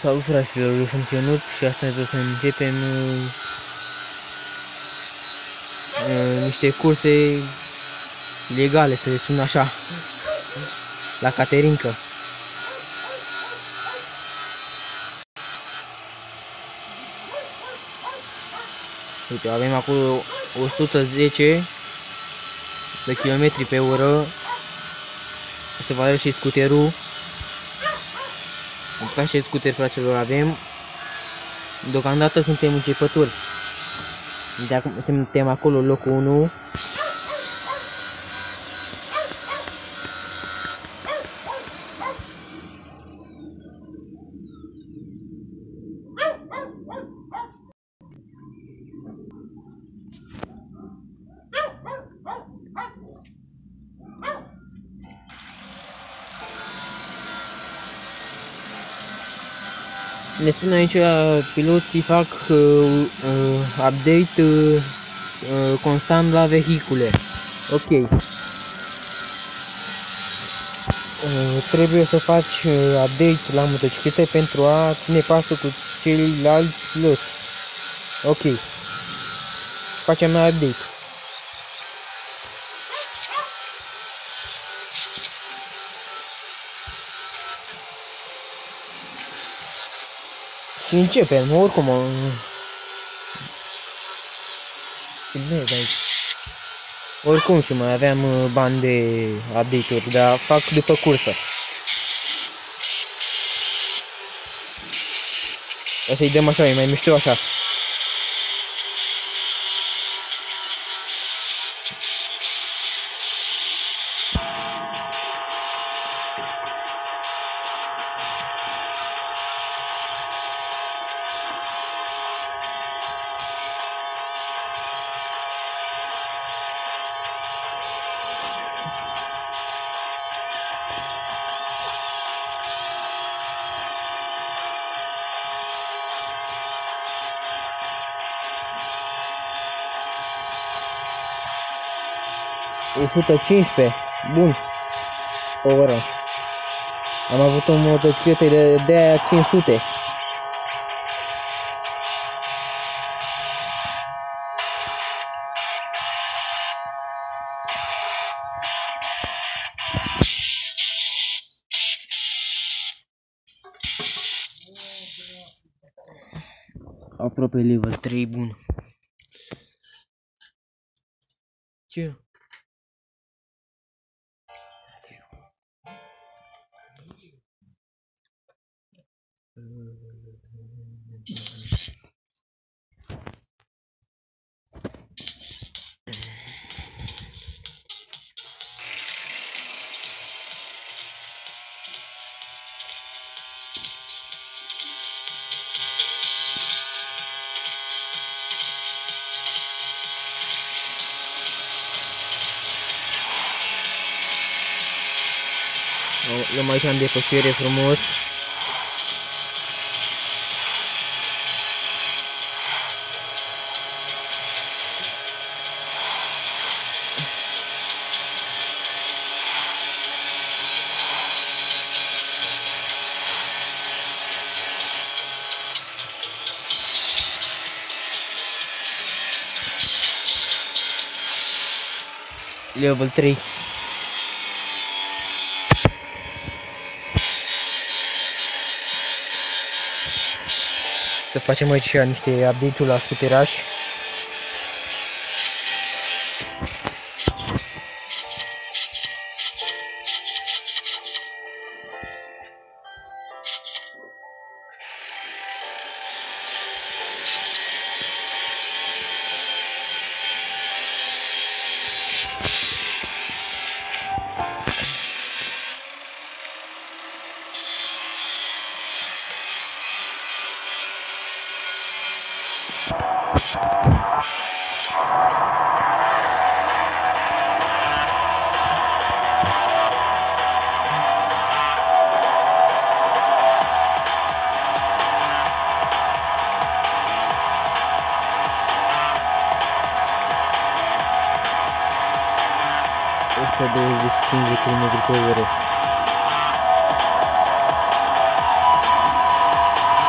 Salut fraților, eu sunt Ionut și astăzi o să începem niște curse legale, să le spun așa, la Caterinca. Uite, avem acolo 110 de km pe oră. Se va și scuterul. Ca și scuter, fraților, avem. Deocamdată suntem începători. De acum suntem acolo, locul 1. Ne spun aici, piloții fac update constant la vehicule. Ok. Trebuie să faci update la motociclete pentru a ține pasul cu ceilalți piloți. Ok. Facem noi update. Și începem, oricum. Oricum și mai aveam bani de update-uri, dar fac după cursă. O să-i dăm așa, e mai mișto așa. E 115, bun, pe oră. Am avut o motocicletă de aia 500. Aproape level 3, bun. Ce? Luăm aici în depășire frumos. Level 3. Să facem aici niște update-uri la scuteraș. Ăsta 25 de km pe oră.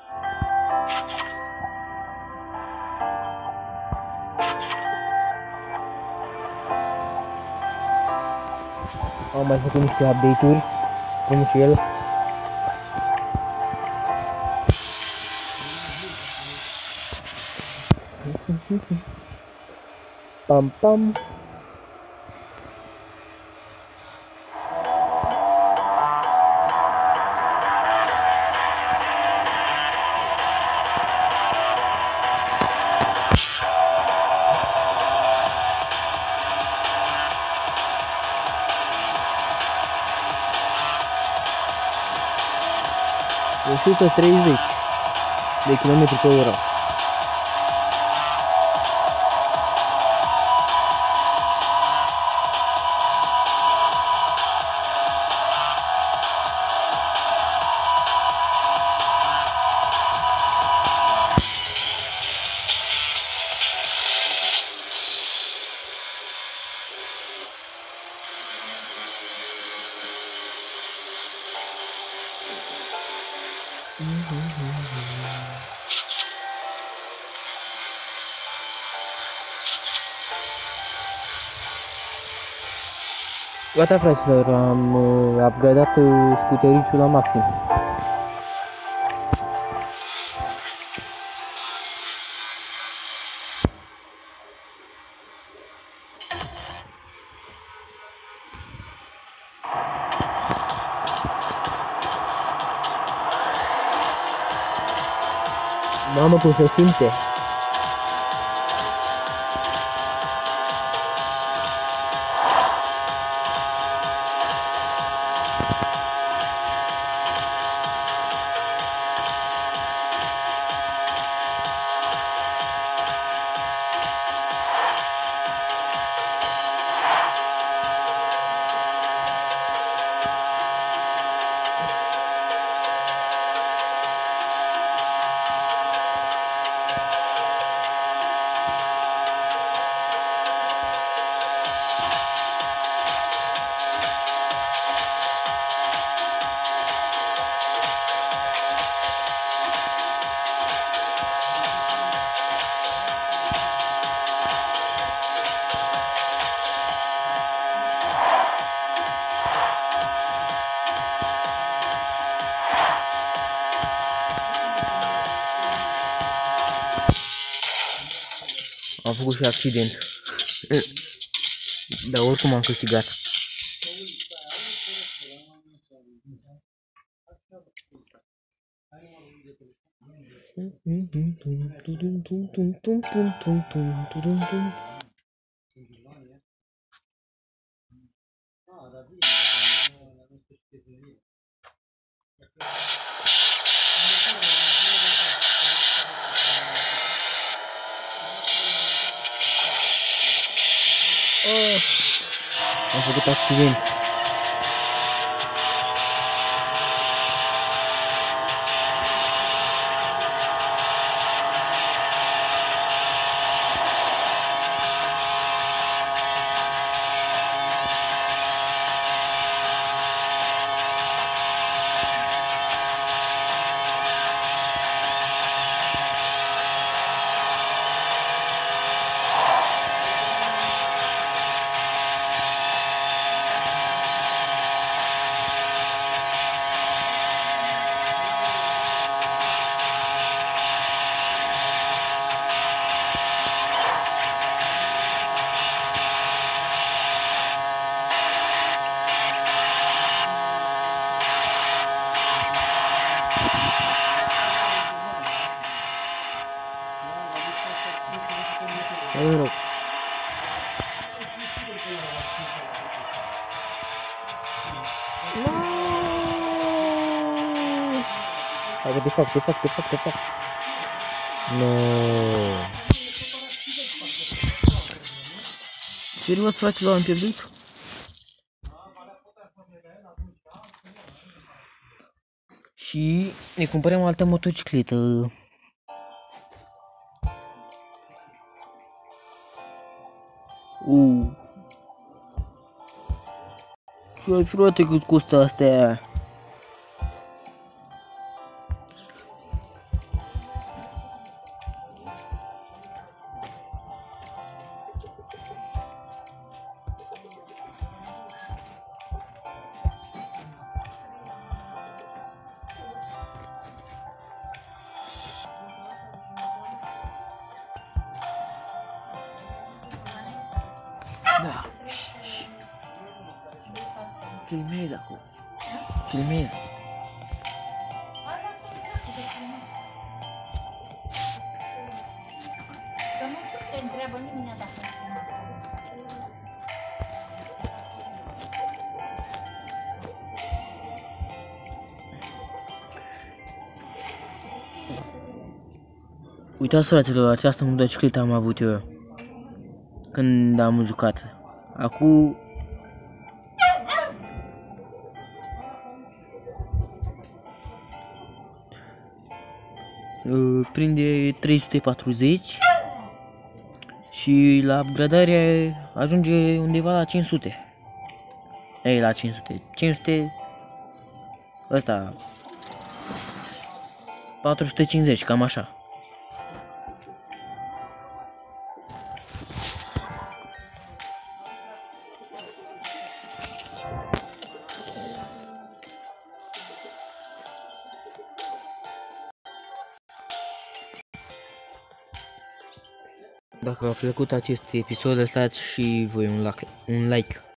Am mai făcut niște update-uri, cum și el. Pam pam. O 130 de kilometri pe oră. Gata, fraților, am upgradat scutericiul la maxim. Mamă, cum se simte! Am făcut și accident. Dar oricum am câștigat. Am făcut accident. Mă rog. Hai că de fapt. No. Serios, fraților, am pierdut? Și ne cumpărăm o altă motocicletă. Ce-ai, frate, cât costă astea? Da. Filmez acum. Filmez. Că nu te întreabă nimeni dacă nu filmat. Uitați, fraților, această motocicletă am avut eu când am jucat. Acum prinde 340 și la upgradare ajunge undeva la 500. Ei, la 500. 500 ăsta 450, cam așa. Dacă v-a plăcut acest episod, lăsați și voi un like.